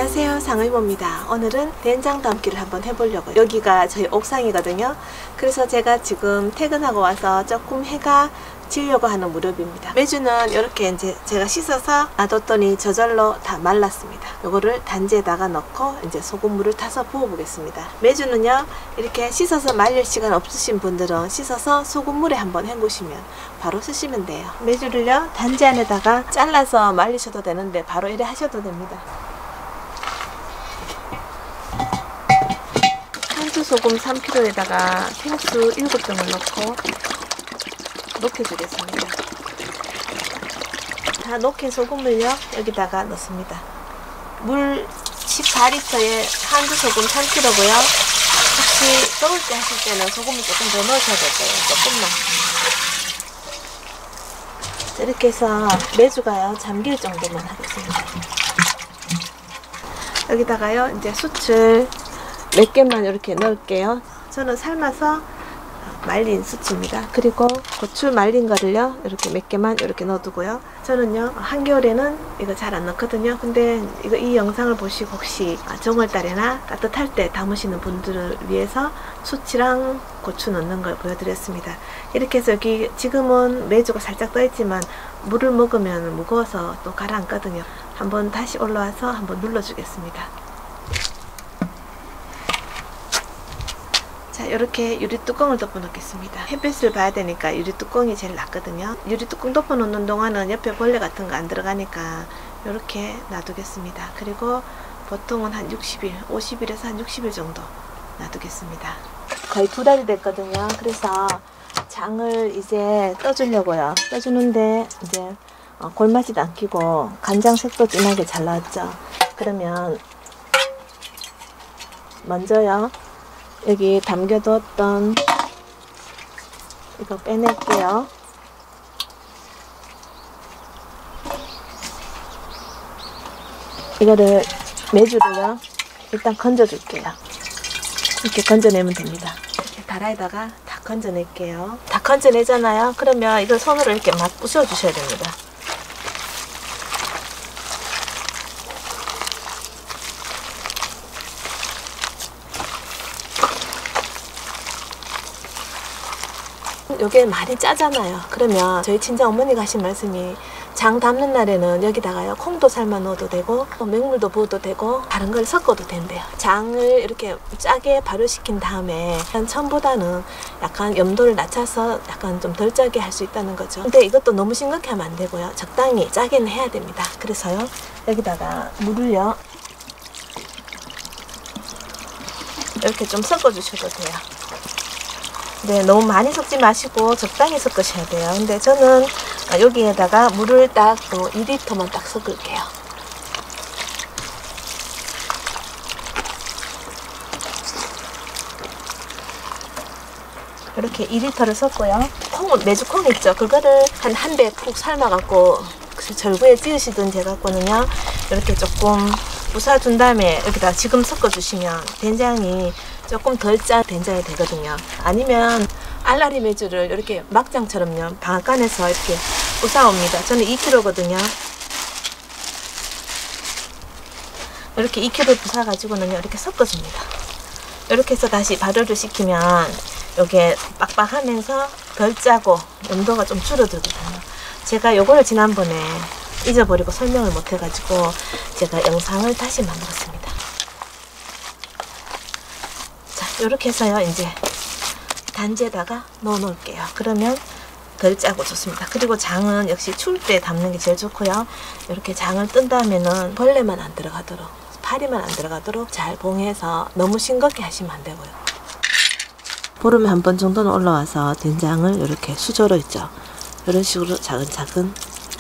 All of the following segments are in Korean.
안녕하세요, 상의모입니다. 오늘은 된장 담기를 한번 해보려고요. 여기가 저희 옥상이거든요. 그래서 제가 지금 퇴근하고 와서 조금 해가 지려고 하는 무렵입니다. 메주는 이렇게 이제 제가 씻어서 놔뒀더니 저절로 다 말랐습니다. 요거를 단지에다가 넣고 이제 소금물을 타서 부어 보겠습니다. 메주는요, 이렇게 씻어서 말릴 시간 없으신 분들은 씻어서 소금물에 한번 헹구시면 바로 쓰시면 돼요. 메주를요, 단지 안에다가 잘라서 말리셔도 되는데 바로 이래 하셔도 됩니다. 한수소금 3kg에다가 생수 7병을 넣고 녹여주겠습니다. 다 녹인 소금을요, 여기다가 넣습니다. 물 14리터에 한수소금 3kg고요. 혹시 썰을 때 하실 때는 소금을 조금 더 넣으셔야 될 거예요. 조금만. 이렇게 해서 메주가요, 잠길 정도만 하겠습니다. 여기다가요, 이제 수출 몇 개만 이렇게 넣을게요. 저는 삶아서 말린 수치입니다. 그리고 고추 말린 거를요, 이렇게 몇 개만 이렇게 넣어두고요. 저는요, 한겨울에는 이거 잘 안 넣거든요. 근데 이 영상을 보시고 혹시 정월달이나 따뜻할 때 담으시는 분들을 위해서 수치랑 고추 넣는 걸 보여드렸습니다. 이렇게 해서 여기 지금은 메주가 살짝 떠있지만 물을 먹으면 무거워서 또 가라앉거든요. 한번 다시 올라와서 한번 눌러주겠습니다. 자, 이렇게 유리뚜껑을 덮어 놓겠습니다. 햇빛을 봐야 되니까 유리뚜껑이 제일 낫거든요. 유리뚜껑 덮어 놓는 동안은 옆에 벌레 같은 거 안 들어가니까 이렇게 놔두겠습니다. 그리고 보통은 한 60일, 50일에서 한 60일 정도 놔두겠습니다. 거의 2달이 됐거든요. 그래서 장을 이제 떠주려고요. 떠주는데 이제 골마지도 안 끼고 간장색도 진하게 잘 나왔죠. 그러면 먼저요, 여기 담겨뒀던 이거 빼낼게요. 이거를 메주를요, 일단 건져줄게요. 이렇게 건져내면 됩니다. 이렇게 다라에다가 다 건져낼게요. 다 건져내잖아요. 그러면 이걸 손으로 이렇게 막 부숴주셔야 됩니다. 요게 많이 짜잖아요. 그러면 저희 친정 어머니가 하신 말씀이 장 담는 날에는 여기다가요, 콩도 삶아 넣어도 되고 맹물도 부어도 되고 다른 걸 섞어도 된대요. 장을 이렇게 짜게 발효시킨 다음에 처음보다는 약간 염도를 낮춰서 약간 좀 덜 짜게 할 수 있다는 거죠. 근데 이것도 너무 싱겁게 하면 안 되고요, 적당히 짜게는 해야 됩니다. 그래서요, 여기다가 물을요, 이렇게 좀 섞어 주셔도 돼요. 네, 너무 많이 섞지 마시고 적당히 섞으셔야 돼요. 근데 저는 여기에다가 물을 딱 또 2리터만 딱 섞을게요. 이렇게 2리터를 섞고요. 메주콩 있죠? 그거를 한 배 푹 삶아갖고 절구에 찌으시든지 해갖고는요, 이렇게 조금 부숴준 다음에 여기다 지금 섞어주시면 된장이 조금 덜 짠 된장이 되거든요. 아니면 알라리 메주를 이렇게 막장처럼요, 방앗간에서 이렇게 부숴옵니다. 저는 2kg거든요. 이렇게 2kg 부숴가지고는요, 이렇게 섞어줍니다. 이렇게 해서 다시 발효를 시키면 이게 빡빡하면서 덜 짜고 염도가 좀 줄어들거든요. 제가 요거를 지난번에 잊어버리고 설명을 못 해가지고 제가 영상을 다시 만들었습니다. 자, 이렇게 해서요, 이제 단지에다가 넣어 놓을게요. 그러면 덜 짜고 좋습니다. 그리고 장은 역시 추울 때 담는 게 제일 좋고요. 이렇게 장을 뜬 다음에는 벌레만 안 들어가도록, 파리만 안 들어가도록 잘 봉해서 너무 싱겁게 하시면 안 되고요. 보름에 한 번 정도는 올라와서 된장을 이렇게 수저로 있죠, 이런 식으로 차근차근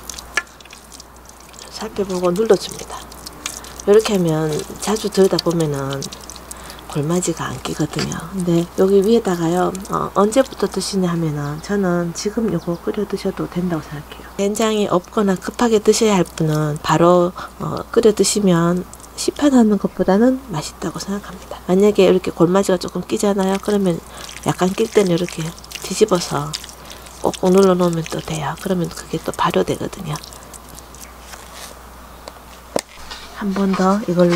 살펴보고 눌러줍니다. 이렇게 하면 자주 들다 보면은 골마지가 안 끼거든요. 근데 여기 위에다가요, 언제부터 드시냐 하면은 저는 지금 요거 끓여 드셔도 된다고 생각해요. 된장이 없거나 급하게 드셔야 할 분은 바로 끓여 드시면 시판하는 것보다는 맛있다고 생각합니다. 만약에 이렇게 골마지가 조금 끼잖아요. 그러면 약간 낄 때는 이렇게 뒤집어서 꼭꼭 눌러 놓으면 또 돼요. 그러면 그게 또 발효되거든요. 한 번 더 이걸로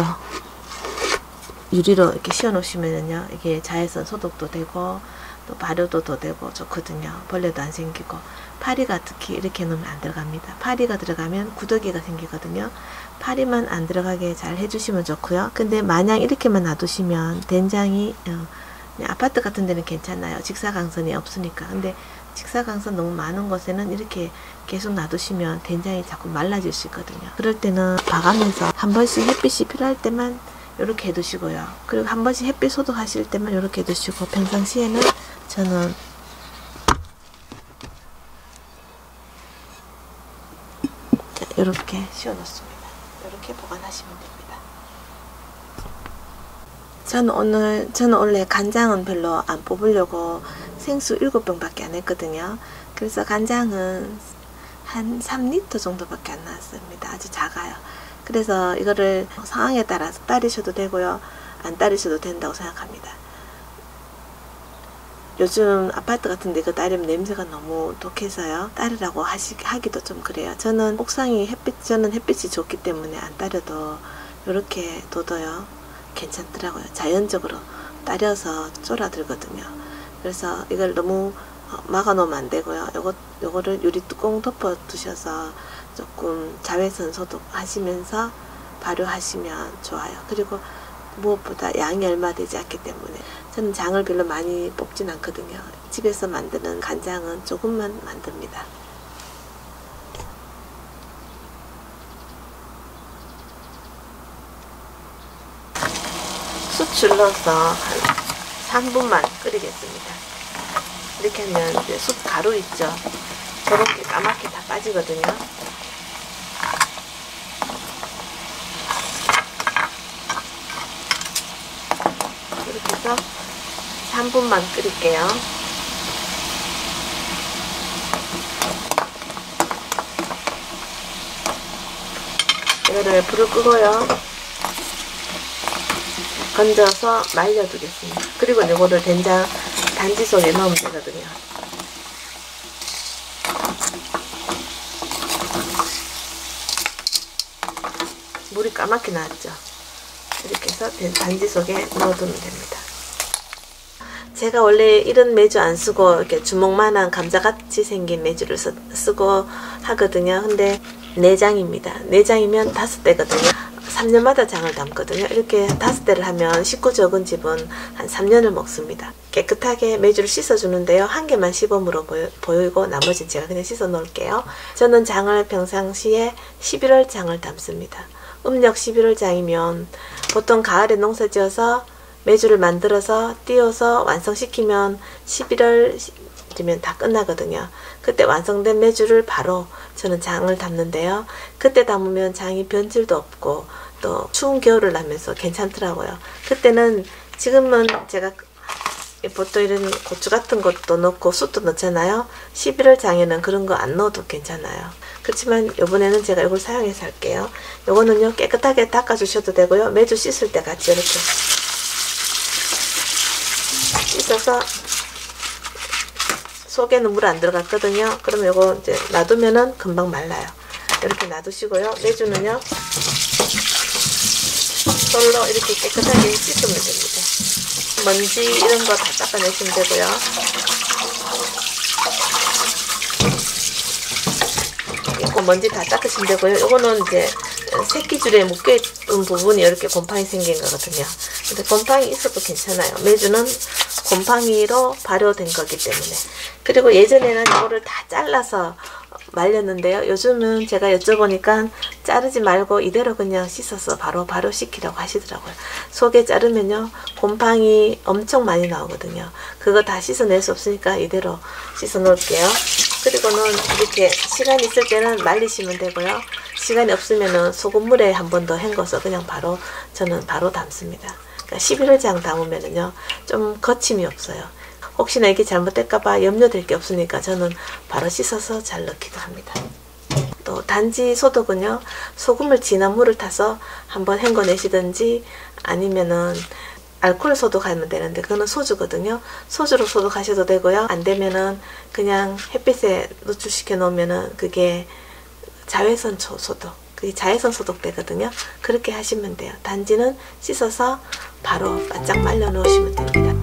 유리로 이렇게 씌워 놓으시면요, 이게 자외선 소독도 되고 또 발효도 더 되고 좋거든요. 벌레도 안 생기고. 파리가 특히 이렇게 넣으면 안 들어갑니다. 파리가 들어가면 구더기가 생기거든요. 파리만 안 들어가게 잘 해주시면 좋고요. 근데 마냥 이렇게만 놔두시면 된장이 그냥 아파트 같은 데는 괜찮아요. 직사광선이 없으니까. 근데 직사광선 너무 많은 곳에는 이렇게 계속 놔두시면 된장이 자꾸 말라질 수 있거든요. 그럴 때는 봐가면서 한 번씩 햇빛이 필요할 때만 이렇게 해두시고요. 그리고 한 번씩 햇빛 소독하실 때만 이렇게 해두시고, 평상시에는 저는 이렇게 씌워 놓습니다. 이렇게 보관하시면 됩니다. 저는 원래 간장은 별로 안 뽑으려고 생수 7병밖에 안 했거든요. 그래서 간장은 한 3리터 정도밖에 안 나왔습니다. 아주 작아요. 그래서 이거를 상황에 따라서 따르셔도 되고요, 안 따르셔도 된다고 생각합니다. 요즘 아파트 같은 데 그 따르면 냄새가 너무 독해서요, 따르라고 하기도 좀 그래요. 저는 옥상이 저는 햇빛이 좋기 때문에 안 따려도 이렇게 둬둬요 괜찮더라고요. 자연적으로 따려서 쫄아들거든요. 그래서 이걸 너무 막아 놓으면 안 되고요. 요거를 유리 뚜껑 덮어 두셔서 조금 자외선 소독 하시면서 발효하시면 좋아요. 그리고 무엇보다 양이 얼마 되지 않기 때문에 저는 장을 별로 많이 뽑진 않거든요. 집에서 만드는 간장은 조금만 만듭니다. 숯을 넣어서 한 3분만 끓이겠습니다. 이렇게 하면 이제 숯 가루 있죠? 저렇게 까맣게 다 빠지거든요. 이렇게 해서 3분만 끓일게요. 이거를 불을 끄고요, 건져서 말려두겠습니다. 그리고 이거를 된장 단지 속에 넣으면 되거든요. 물이 까맣게 나왔죠? 이렇게 해서 단지 속에 넣어두면 됩니다. 제가 원래 이런 매주 안 쓰고 이렇게 주먹만한 감자같이 생긴 매주를 쓰고 하거든요. 근데 내장입니다. 내장이면 5대거든요. 3년마다 장을 담거든요. 이렇게 5대를 하면 식구 적은 집은 한 3년을 먹습니다. 깨끗하게 매주를 씻어주는데요, 한 개만 시범으로 보이고 나머지는 제가 그냥 씻어 놓을게요. 저는 장을 평상시에 11월 장을 담습니다. 음력 11월 장이면 보통 가을에 농사 지어서 매주를 만들어서 띄워서 완성시키면 11월이면 다 끝나거든요. 그때 완성된 매주를 바로 저는 장을 담는데요. 그때 담으면 장이 변질도 없고 또 추운 겨울을 나면서 괜찮더라고요. 그때는, 지금은 제가 보통 이런 고추 같은 것도 넣고 숯도 넣잖아요. 11월 장에는 그런 거 안 넣어도 괜찮아요. 그렇지만 이번에는 제가 이걸 사용해서 할게요. 이거는요, 깨끗하게 닦아주셔도 되고요, 매주 씻을 때 같이 이렇게 씻어서, 속에는 물 안 들어갔거든요. 그러면 이거 이제 놔두면은 금방 말라요. 이렇게 놔두시고요, 매주는요 솔로 이렇게 깨끗하게 씻으면 됩니다. 먼지 이런 거 다 닦아내시면 되고요. 이거 먼지 다 닦으시면 되고요. 이거는 이제 새끼줄에 묶여있던 부분이 이렇게 곰팡이 생긴 거거든요. 근데 곰팡이 있어도 괜찮아요. 매주는 곰팡이로 발효된 거기 때문에. 그리고 예전에는 이거를 다 잘라서 말렸는데요, 요즘은 제가 여쭤보니까 자르지 말고 이대로 그냥 씻어서 바로 발효시키라고 하시더라고요. 속에 자르면요, 곰팡이 엄청 많이 나오거든요. 그거 다 씻어낼 수 없으니까 이대로 씻어 놓을게요. 그리고는 이렇게 시간이 있을 때는 말리시면 되고요, 시간이 없으면은 소금물에 한 번 더 헹궈서 그냥 저는 바로 담습니다. 그러니까 11월 장 담으면은요, 좀 거침이 없어요. 혹시나 이게 잘못될까봐 염려될 게 없으니까 저는 바로 씻어서 잘 넣기도 합니다. 또 단지 소독은요, 소금을 진한 물을 타서 한번 헹궈내시든지 아니면은 알코올 소독하면 되는데 그거는 소주거든요. 소주로 소독하셔도 되고요, 안 되면은 그냥 햇빛에 노출시켜 놓으면은 그게 자외선 소독, 그게 자외선 소독되거든요. 그렇게 하시면 돼요. 단지는 씻어서 바로 바짝 말려 놓으시면 됩니다.